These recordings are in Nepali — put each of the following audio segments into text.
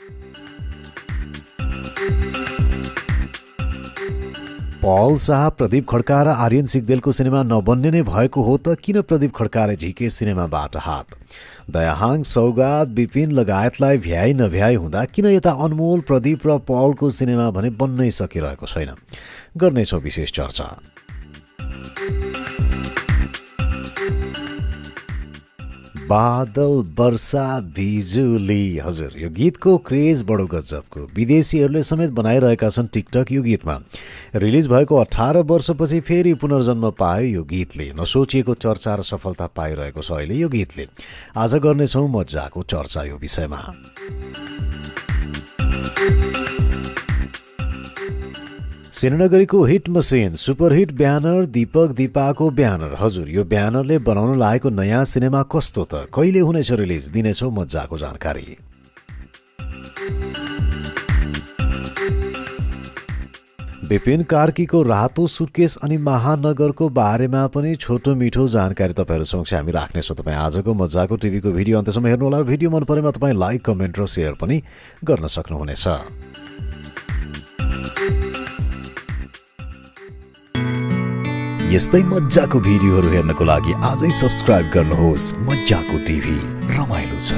पल शाह, प्रदीप खड्का र आर्यन सिग्देलको सिनेमा नबन्ने नै भएको हो त किन प्रदीप खड्काले झिके सिनेमाबाट हात? दयाहाङ, सौगात, विपिन लगायतलाई भ्याइ नभ्याइ हुँदा किन यता अनमोल, प्रदीप र पलको सिनेमा भने बन्नै सकिरहेको छैन? गर्नेछौँ विशेष चर्चा। बादल, वर्षा, बिजुली, हजुर यो गीतको क्रेज बडो गजबको। विदेशीहरूले समेत बनाइरहेका छन् टिकटक यो गीतमा। रिलिज भएको 18 वर्षपछि फेरि पुनर्जन्म पायो यो गीतले। नसोचिएको चर्चा र सफलता पाइरहेको छ अहिले यो गीतले। आज गर्नेछौँ मजाको चर्चा यो विषयमा। सिनेनगरीको हिट मसिन, सुपरहिट ब्यानर दिपाको ब्यानर। हजुर यो ब्यानरले बनाउन लागेको नयाँ सिनेमा कस्तो त? कहिले हुनेछ रिलिज? दिनेछौँ मजाको जानकारी। विपिन कार्कीको रातो सुटकेस अनि महानगरको बारेमा पनि छोटो मिठो जानकारी तपाईहरु समक्ष हामी राख्नेछौँ। तपाईँ आजको मजाको टिभीको भिडियो अन्त्यसम्म हेर्नुहोला। भिडियो मन परेमा तपाईँ लाइक, कमेन्ट र सेयर पनि गर्न सक्नुहुनेछ। यस्तै मजाको भिडियोहरू हेर्नको लागि आजै सब्स्क्राइब गर्नुहोस्। मजाको टिभी, रमाइलो छ।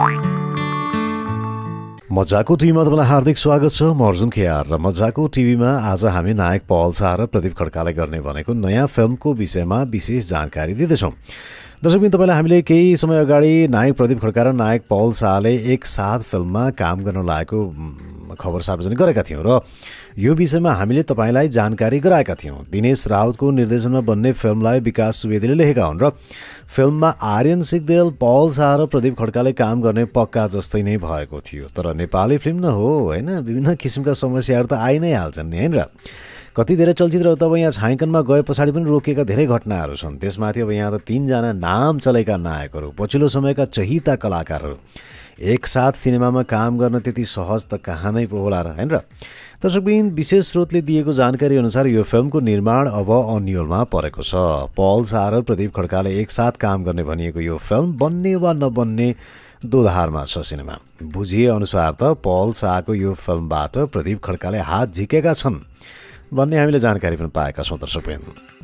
मजाको टिभीमा तपाईँलाई हार्दिक स्वागत छ। म अर्जुन KR र मजाको टिभीमा आज हामी नायक पल शाह र प्रदीप खड्काले गर्ने भनेको नयाँ फिल्मको विषयमा विशेष जानकारी दिँदैछौँ। दर्शकबिन, तपाईँलाई हामीले केही समय अगाडि नायक प्रदीप खड्का र नायक पल शाहले एकसाथ फिल्ममा काम गर्न लागेको खबर सार्वजनिक गरेका थियौँ र यो विषयमा हामीले तपाईँलाई जानकारी गराएका थियौँ। दिनेश राउतको निर्देशनमा बन्ने फिल्मलाई विकास सुवेदीले लेखेका हुन् र फिल्ममा आर्यन सिग्देल, पल शाह र प्रदीप खड्काले काम गर्ने पक्का जस्तै नै भएको थियो। तर नेपाली फिल्म न हो होइन, विभिन्न किसिमका समस्याहरू त आइ नै हाल्छन् नि होइन र। कति धेरै चलचित्रहरू त अब यहाँ छायाङ्कनमा गए पछाडि पनि रोकिएका धेरै घटनाहरू छन्। त्यसमाथि अब यहाँ त 3 जना नाम चलेका नायकहरू, पछिल्लो समयका चहिता कलाकारहरू एकसाथ सिनेमामा काम गर्न त्यति सहज त कहाँ नै पो होला र होइन र। दर्शकबिन, विशेष स्रोतले दिएको जानकारी अनुसार यो फिल्मको निर्माण अब अन्यलमा परेको छ। पल शाह र प्रदीप खड्काले एकसाथ काम गर्ने भनिएको यो फिल्म बन्ने वा नबन्ने दोधारमा छ सिनेमा। बुझिए अनुसार त पल शाहको यो फिल्मबाट प्रदीप खड्काले हात झिकेका छन् भन्ने हामीले जानकारी पनि पाएका छौँ। दर्शकबिन,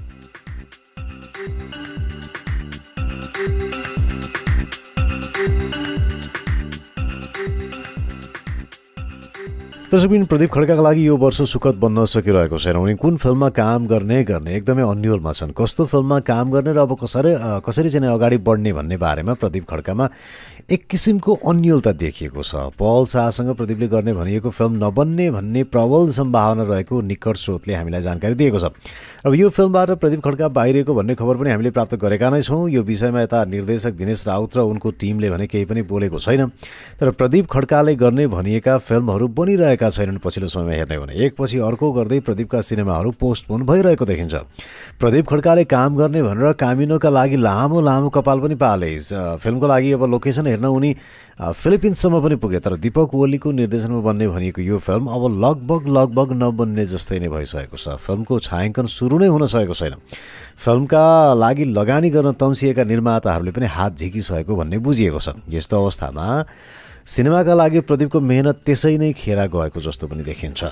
प्रदीप खड्काका लागि यो वर्ष सुखद बन्न सकिरहेको छैन। उनी कुन फिल्ममा काम गर्ने एकदमै अन्यलमा छन्। कस्तो फिल्ममा काम गर्ने र अब कसरी चाहिँ अगाडि बढ्ने भन्ने बारेमा प्रदीप खड्कामा एक किसिमको अन्यलता देखिएको छ। पल शाहसँग प्रदीपले गर्ने भनिएको फिल्म नबन्ने भन्ने प्रबल सम्भावना रहेको निकट स्रोतले हामीलाई जानकारी दिएको छ। अब यो फिल्मबाट प्रदीप खड्का बाहिरिएको भन्ने खबर पनि हामीले प्राप्त गरेका नै छौँ। यो विषयमा यता निर्देशक दिनेश राउत र उनको टिमले भने केही पनि बोलेको छैन। तर प्रदीप खड्काले गर्ने भनिएका फिल्महरू बनिरहेका छैनन्। पछिल्लो समयमा हेर्ने भने एकपछि अर्को गर्दै प्रदीपका सिनेमाहरू पोस्टपोन भइरहेको देखिन्छ। प्रदीप खड्काले काम गर्ने भनेर कामिनोका लागि लामो कपाल पनि पाले। फिल्मको लागि अब लोकेसन हेर्न उनी फिलिपिन्ससम्म पनि पुगे। तर दीपक ओलीको निर्देशनमा बन्ने भनिएको यो फिल्म अब लगभग नबन्ने जस्तै नै भइसकेको छ। फिल्मको छायाङ्कन सुरु नै हुन सकेको छैन। फिल्मका लागि लगानी गर्न तम्सिएका निर्माताहरूले पनि हात झिकिसकेको भन्ने बुझिएको छ। यस्तो अवस्थामा सिनेमाका लागि प्रदीपको मेहनत त्यसै नै खेर गएको जस्तो पनि देखिन्छ।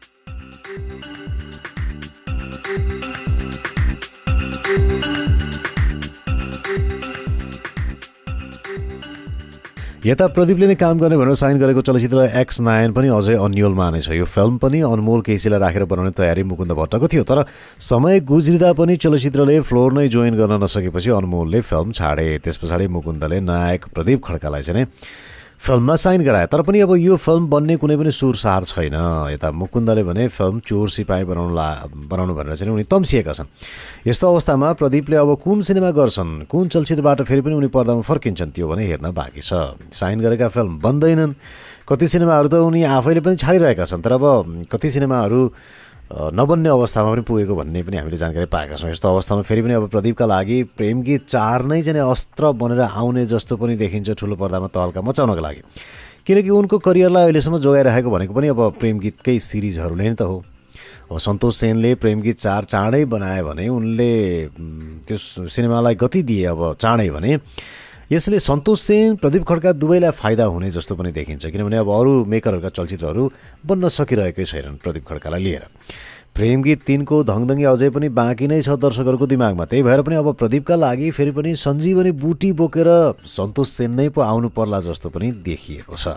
यता प्रदीपले नै काम गर्ने भनेर साइन गरेको चलचित्र X9 पनि अझै अन्यलमा नै छ। यो फिल्म पनि अनमोल केसीलाई राखेर बनाउने तयारी मुकुन्द भट्टको थियो। तर समय गुज्रिँदा पनि चलचित्रले फ्लोर नै जोइन गर्न नसकेपछि अनमोलले फिल्म छाडे। त्यस पछाडि मुकुन्दले नायक प्रदीप खड्कालाई चाहिँ फिल्ममा साइन गराए। तर पनि अब यो फिल्म बन्ने कुनै पनि सुरसार छैन। यता मुकुन्दले भने फिल्म चोर सिपाही बनाउनु भनेर चाहिँ उनी तम्सिएका छन्। यस्तो अवस्थामा प्रदीपले अब कुन सिनेमा गर्छन्, कुन चलचित्रबाट फेरि पनि उनी पर्दामा फर्किन्छन् त्यो भने हेर्न बाँकी छ। साइन गरेका फिल्म बन्दैनन्। कति सिनेमाहरू त उनी आफैले पनि छाडिरहेका छन्। तर अब कति सिनेमाहरू नबन्ने अवस्थामा पनि पुगेको भन्ने पनि हामीले जानकारी पाएका छौँ। यस्तो अवस्थामा फेरि पनि अब प्रदीपका लागि प्रेम गीत 4 नै चाहिँ अस्त्र बनेर आउने जस्तो पनि देखिन्छ ठुलो पर्दामा तहल्का मचाउनको लागि। किनकि उनको करियरलाई अहिलेसम्म जोगाइरहेको भनेको पनि अब प्रेम गीतकै सिरिजहरूले नै त हो। अब सन्तोष सेनले प्रेम गीत 4 चाँडै बनाए भने उनले त्यो सिनेमालाई गति दिए अब चाँडै भने यसले सन्तोष सेन प्रदीप खड्का दुवैलाई फाइदा हुने जस्तो पनि देखिन्छ किनभने अब अरू मेकरहरूका चलचित्रहरू बन्न सकिरहेकै छैनन् प्रदीप खड्कालाई लिएर। प्रेम गीत 3 को धङधङी अझै पनि बाँकी नै छ दर्शकहरूको दिमागमा। त्यही भएर पनि अब प्रदीपका लागि फेरि पनि सञ्जीवनी बुटी बोकेर सन्तोष सेन नै पो आउनु पर्ला जस्तो पनि देखिएको छ।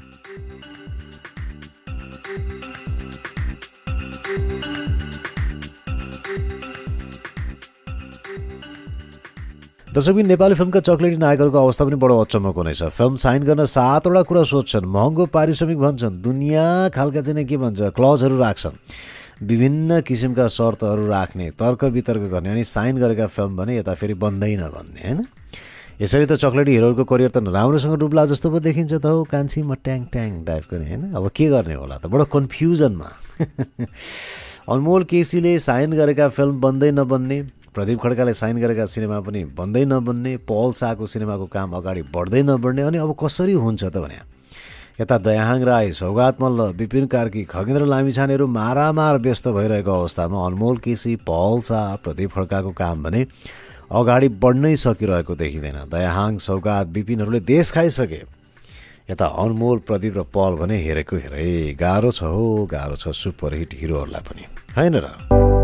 दर्शकबिन नेपाली फिल्मका चक्लेटी नायकहरूको अवस्था पनि बडो अचम्मको नै छ। फिल्म साइन गर्न 7वटा कुरा सोध्छन्, महँगो पारिश्रमिक भन्छन्, दुनियाँ खालका चाहिँ के भन्छ क्लजहरू राख्छन्, विभिन्न किसिमका शर्तहरू राख्ने, तर्क वितर्क गर्ने, अनि साइन गरेका फिल्म भने यता फेरि बन्दै नबन्ने होइन। यसरी त चक्लेटी हिरोहरूको करियर त राम्रोसँग डुब्ला जस्तो पो देखिन्छ त हो, कान्छीमा ट्याङ ट्याङ टाइपको नि होइन। अब के गर्ने होला त, बडो कन्फ्युजनमा। अनमोल केसीले साइन गरेका फिल्म बन्दै नबन्ने, प्रदीप खड्काले साइन गरेका सिनेमा पनि बन्दै नबन्ने, पल शाहको सिनेमाको काम अगाडि बढ्दै नबढ्ने, अनि अब कसरी हुन्छ त भने यता दयाहाङ राई, सौगात मल्ल, विपिन कार्की, खगेन्द्र लामिछानेहरू मारामार व्यस्त भइरहेको अवस्थामा अनमोल केसी, पल शाह, प्रदीप खड्काको काम भने अगाडि बढ्नै सकिरहेको देखिँदैन। दयाहाङ, सौगात, विपिनहरूले देश खाइसके, यता अनमोल, प्रदीप र पल भने हेरेको हेरे गाह्रो छ हो, गाह्रो छ सुपरहिट हिरोहरूलाई पनि होइन र।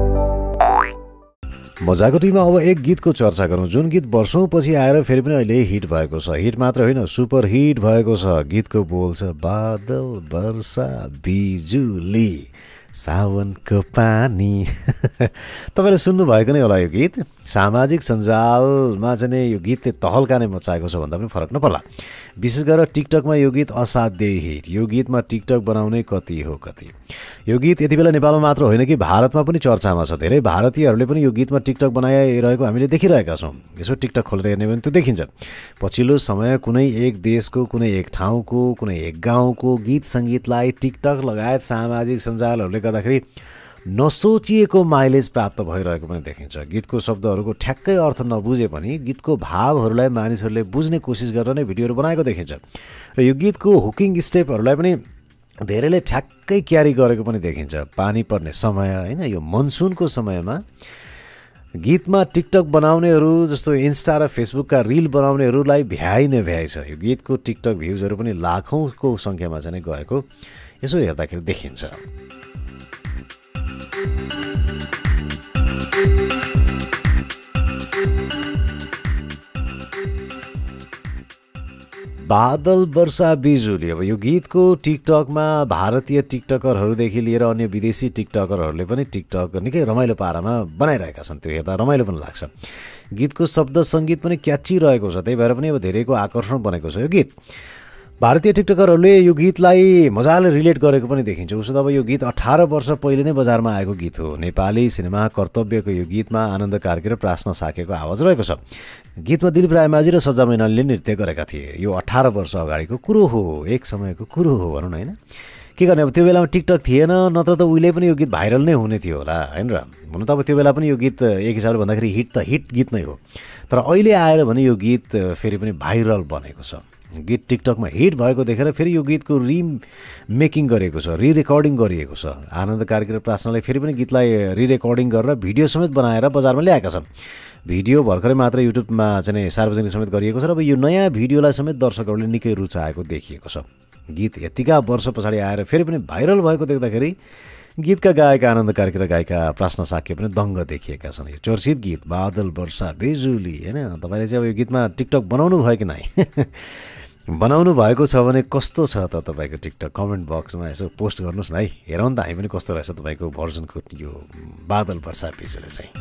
मजाको टिममा अब एक गीतको चर्चा गरौँ, जुन गीत वर्षौँपछि आएर फेरि पनि अहिले हिट भएको छ। हिट मात्र होइन, सुपर हिट भएको छ। गीतको बोल छ, बादल वर्षा बिजुली सावनको पानी। तपाईँले सुन्नुभएको नै होला यो गीत। सामाजिक सञ्जालमा चाहिँ यो गीतले तहल्का नै मचाएको छ भन्दा पनि फरक नपर्ला। विशेष गरेर टिकटकमा यो गीत असाध्यै हिट। यो गीतमा टिकटक बनाउने कति हो कति। यो गीत यति बेला नेपालमा मात्र होइन कि भारतमा पनि चर्चामा छ। धेरै भारतीयहरूले पनि यो गीतमा टिकटक बनाइरहेको हामीले देखिरहेका छौँ। यसो टिकटक खोलेर हेर्ने भने त्यो देखिन्छ। पछिल्लो समय कुनै एक देशको, कुनै एक ठाउँको, कुनै एक गाउँको गीत सङ्गीतलाई टिकटक लगायत सामाजिक सञ्जालहरूले गर्दाखेरि नसोचिएको माइलेज प्राप्त भइरहेको पनि देखिन्छ। गीतको शब्दहरूको ठ्याक्कै अर्थ नबुझे पनि गीतको भावहरूलाई मानिसहरूले बुझ्ने कोसिस गरेर नै भिडियोहरू बनाएको देखिन्छ। र यो गीतको हुकिङ स्टेपहरूलाई पनि धेरैले ठ्याक्कै क्यारी गरेको पनि देखिन्छ। पानी पर्ने समय होइन, यो मनसुनको समयमा गीतमा टिकटक बनाउनेहरू जस्तो इन्स्टा र फेसबुकका रिल बनाउनेहरूलाई भ्याइ नै भ्याइ छ। यो गीतको टिकटक भ्युजहरू पनि लाखौँको सङ्ख्यामा चाहिँ गएको यसो हेर्दाखेरि देखिन्छ। बादल वर्षा बिजुली, अब यो गीतको टिकटकमा भारतीय टिकटकरहरूदेखि लिएर अन्य विदेशी टिकटकरहरूले पनि टिकटक निकै रमाइलो पारामा बनाइरहेका छन्। त्यो हेर्दा रमाइलो पनि लाग्छ। गीतको शब्द सङ्गीत पनि क्याची रहेको छ। त्यही भएर पनि अब धेरैको आकर्षण बनेको छ यो गीत। भारतीय टिकटकरहरूले यो गीतलाई मजाले रिलेट गरेको पनि देखिन्छ। उसो त अब यो गीत 18 वर्ष पहिले नै बजारमा आएको गीत हो। नेपाली सिनेमा कर्तव्यको यो गीतमा आनन्द कार्की र प्राश्न साकेको आवाज रहेको छ। गीतमा दिलीप रायमाझी र सज्जा मैनालीले नृत्य गरेका थिए। यो 18 वर्ष अगाडिको कुरो हो, एक समयको कुरो हो भनौँ न होइन। के गर्ने, अब त्यो बेलामा टिकटक थिएन, नत्र त उहिले पनि यो गीत भाइरल नै हुने थियो होला होइन र। हुन त अब त्यो बेला पनि यो गीत एक हिसाबले भन्दाखेरि हिट गीत नै हो। तर अहिले आएर भने यो गीत फेरि पनि भाइरल बनेको छ। गीत टिकटकमा हिट भएको देखेर फेरि यो गीतको रिमेकिङ गरेको छ, रिरेकर्डिङ गरिएको छ। आनन्द कार्की र प्राश्नले फेरि पनि गीतलाई रिरेकर्डिङ गरेर भिडियो समेत बनाएर बजारमा ल्याएका छन्। भिडियो भर्खरै मात्र युट्युबमा चाहिँ सार्वजनिक समेत गरिएको छ र अब यो नयाँ भिडियोलाई समेत दर्शकहरूले निकै रुचाएको देखिएको छ। गीत यतिका वर्ष पछाडि आएर फेरि पनि भाइरल भएको देख्दाखेरि गीतका गायक आनन्द कार्की र गायिका प्राश्न साक्य पनि दङ्ग देखिएका छन्। यो चर्चित गीत बादल वर्षा बिजुली होइन। तपाईँले चाहिँ अब यो गीतमा टिकटक बनाउनु भयो कि नै? बनाउनु भएको छ भने कस्तो छ त तपाईँको टिकटक? कमेन्ट बक्समा यसो पोस्ट गर्नुहोस् न है, हेरौँ त हामी पनि कस्तो रहेछ तपाईँको भर्जनको यो बादल वर्षा बिजुली चाहिँ।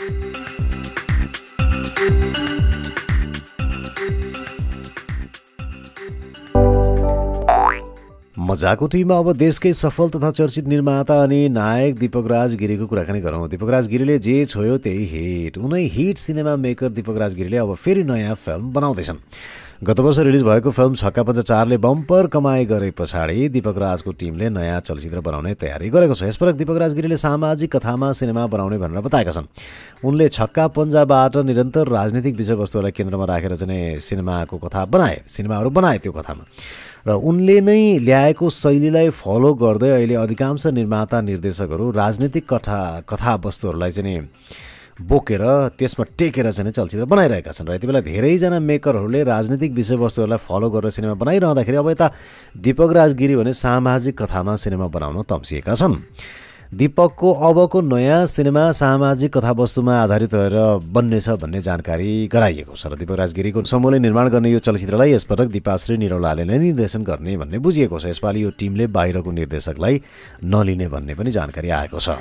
मजाको टिममा अब देशकै सफल तथा चर्चित निर्माता अनि नायक दीपक राज गिरीको कुराकानी गरौँ। दीपक राज गिरीले जे छोयो त्यही हिट। उनै hit cinema maker Deepak Raj गिरीले अब फेरि नयाँ फिल्म बनाउँदैछन्। गत वर्ष रिलिज भएको फिल्म छक्का पञ्च 4ले बम्पर कमाई गरे पछाडि दीपक राजको टिमले नयाँ चलचित्र बनाउने तयारी गरेको छ। यसपटक दीपक राज गिरीले सामाजिक कथामा सिनेमा बनाउने भनेर बताएका छन्। उनले छक्का पञ्जाबाट निरन्तर राजनीतिक विषयवस्तुहरूलाई केन्द्रमा राखेर चाहिँ सिनेमाहरू बनाए त्यो कथामा। र उनले नै ल्याएको शैलीलाई फलो गर्दै अहिले अधिकांश निर्माता निर्देशकहरू राजनीतिक कथावस्तुहरूलाई चाहिँ बोकेर त्यसमा टेकेर चाहिँ चलचित्र बनाइरहेका छन् र यति बेला धेरैजना मेकरहरूले राजनीतिक विषयवस्तुहरूलाई फलो गरेर सिनेमा बनाइरहँदाखेरि अब यता दीपक राज गिरी भने सामाजिक कथामा सिनेमा बनाउन तम्सिएका छन्। दीपकको अबको नयाँ सिनेमा सामाजिक कथावस्तुमा आधारित भएर बन्नेछ भन्ने जानकारी गराइएको छ र दीपक राज गिरीको समूहले निर्माण गर्ने यो चलचित्रलाई यसपटक दीपाश्री निरौलाले नै निर्देशन गर्ने भन्ने बुझिएको छ। यसपालि यो टिमले बाहिरको निर्देशकलाई नलिने भन्ने पनि जानकारी आएको छ।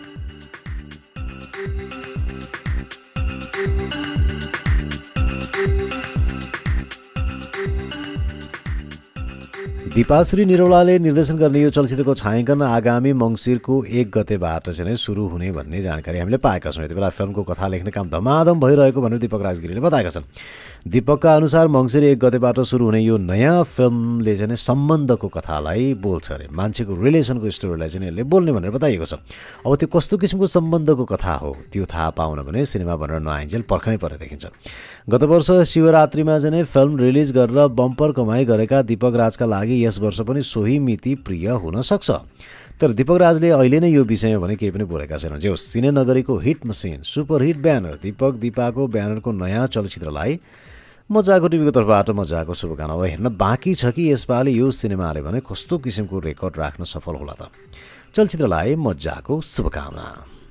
दीपाश्री निरौलाले निर्देशन गर्ने यो चलचित्रको छायाङ्कन आगामी मङ्सिरको 1 गतेबाट चाहिँ सुरु हुने भन्ने जानकारी हामीले पाएका छौँ। यति बेला फिल्मको कथा लेख्ने काम धमाधम भइरहेको भनेर दीपक राज गिरीले बताएका छन्। दीपकका अनुसार मङ्सिर 1 गतेबाट सुरु हुने यो नयाँ फिल्मले चाहिँ सम्बन्धको कथालाई बोल्छ अरे, मान्छेको रिलेसनको स्टोरीलाई चाहिँ यसले बोल्ने भनेर बताइएको छ। अब त्यो कस्तो किसिमको सम्बन्धको कथा हो त्यो थाहा पाउन भने सिनेमा भनेर नआइन्जेल पर्खनै पर्ने देखिन्छ। गत वर्ष शिवरात्रिमा चाहिँ फिल्म रिलिज गरेर बम्पर कमाई गरेका दीपक राजका लागि यस वर्ष पनि सोही मिति प्रिय हुन सक्छ। तर दीपक राजले अहिले नै यो विषयमा भने केही पनि बोलेका छैनन्। जो सिनेनगरीको hit machine superhit banner Deepak दीपाको ब्यानरको नयाँ चलचित्रलाई मजाको टिभीको तर्फबाट मजाको शुभकामना। अब हेर्न बाँकी छ कि यसपालि यो सिनेमाले भने कस्तो किसिमको रेकर्ड राख्न सफल होला त। चलचित्रलाई मजाको शुभकामना।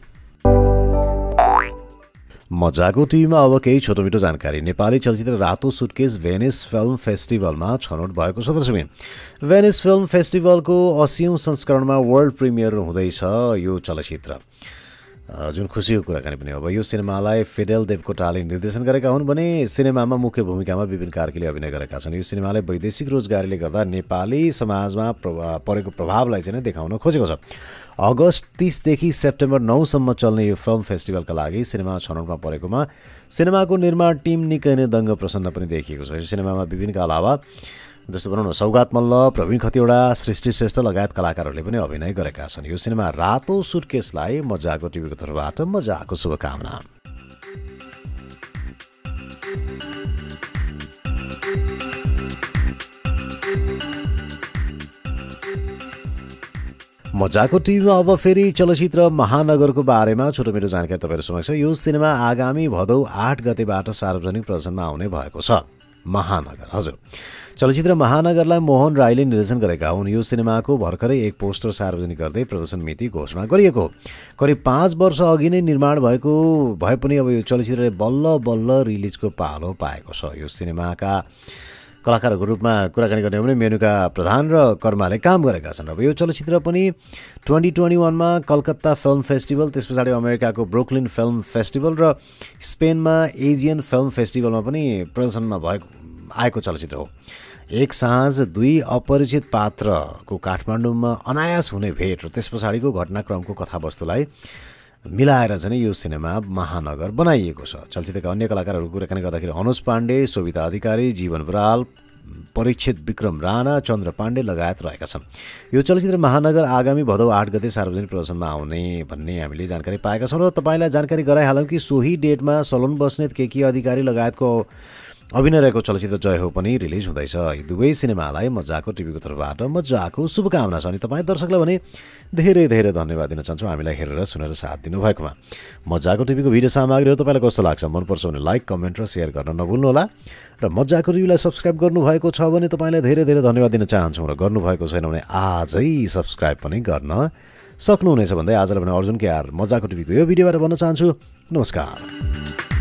मजाको टिभीमा अब केही छोटो मिठो जानकारी। नेपाली चलचित्र रातो सुटकेस भेनिस फिल्म फेस्टिभलमा छनौट भएको छ। दर्शक, भेनिस फिल्म फेस्टिभलको 80औं संस्करणमा वर्ल्ड प्रिमियर हुँदैछ यो चलचित्र, जुन खुसीको कुराकानी पनि। अब यो सिनेमालाई फिडेल देवकोटाले निर्देशन गरेका हुन् भने सिनेमामा मुख्य भूमिकामा विपिन कार्कीले अभिनय गरेका छन्। यो सिनेमाले वैदेशिक रोजगारीले गर्दा नेपाली समाजमा परेको प्रभावलाई चाहिँ देखाउन खोजेको छ। अगस्त 30 देखि सेप्टेम्बर 9 सम्म चल्ने यो फिल्म फेस्टिभलका लागि सिनेमा छनौटमा परेकोमा सिनेमाको निर्माण टिम निकै नै दङ्ग प्रसन्न पनि देखिएको छ। यो सिनेमामा विपिनका अलावा जस्तो भनौँ न सौगात मल्ल, प्रवीण खतिवडा, सृष्टि श्रेष्ठ लगायत कलाकारहरूले पनि अभिनय गरेका छन्। यो सिनेमा रातो सुटकेसलाई मजाको टिभीको तर्फबाट मजाको शुभकामना। मजाको टिभीमा अब फेरि चलचित्र महानगरको बारेमा छोटो मेरो जानकारी तपाईँहरू समक्ष। यो सिनेमा आगामी भदौ 8 गतेबाट सार्वजनिक प्रदर्शनमा आउने भएको छ। महानगर, हजुर, चलचित्र महानगरलाई मोहन राईले निर्देशन गरेका हुन्। यो सिनेमाको भर्खरै एक पोस्टर सार्वजनिक गर्दै प्रदर्शन मिति घोषणा गरिएको। करिब 5 वर्ष अघि नै निर्माण भएको भए पनि अब यो चलचित्रले बल्ल बल्ल रिलिजको पालो पाएको छ। यो सिनेमाका कलाकारहरूको रूपमा कुराकानी गर्ने भने मेनुका प्रधान र कर्माले काम गरेका छन्। अब यो चलचित्र पनि 2021मा कलकत्ता फिल्म फेस्टिभल, त्यस पछाडि अमेरिकाको ब्रुकलिन फिल्म फेस्टिभल र स्पेनमा एजियन फिल्म फेस्टिभलमा पनि प्रदर्शनमा आएको चलचित्र हो। एक साँझ 2 अपरिचित पात्रको काठमाडौँमा अनायास हुने भेट र त्यस पछाडिको घटनाक्रमको कथावस्तुलाई मिलाएर चाहिँ यो सिनेमा महानगर बनाइएको छ। चलचित्रका अन्य कलाकारहरूको कुराकानी गर्दाखेरि अनुज पाण्डे, सोभिता अधिकारी, जीवन बराल, परीक्षित विक्रम राणा, चन्द्र पाण्डे लगायत रहेका छन्। यो चलचित्र महानगर आगामी भदौ 8 गते सार्वजनिक प्रदर्शनमा आउने भन्ने हामीले जानकारी पाएका छौँ र तपाईँलाई जानकारी गराइहालौँ कि सोही डेटमा सलोन बस्नेत, केकी अधिकारी लगायतको अभिनय रहेको चलचित्र जय हो पनि रिलिज हुँदैछ। यी दुवै सिनेमालाई मजाको टिभीको तर्फबाट मजाको शुभकामना छ। अनि तपाईँ दर्शकलाई भने धेरै धेरै धन्यवाद दिन चाहन्छु हामीलाई हेरेर सुनेर साथ दिनुभएकोमा। मजाको टिभीको भिडियो सामग्रीहरू तपाईँलाई कस्तो लाग्छ, मनपर्छ भने लाइक, कमेन्ट र सेयर गर्न नभुल्नुहोला। र मजाको टिभीलाई सब्सक्राइब गर्नुभएको छ भने तपाईँलाई धेरै धेरै धन्यवाद दिन चाहन्छौँ र गर्नुभएको छैन भने आजै सब्सक्राइब पनि गर्न सक्नुहुनेछ भन्दै आजलाई भने अर्जुन केआर मजाको टिभीको यो भिडियोबाट भन्न चाहन्छु। नमस्कार।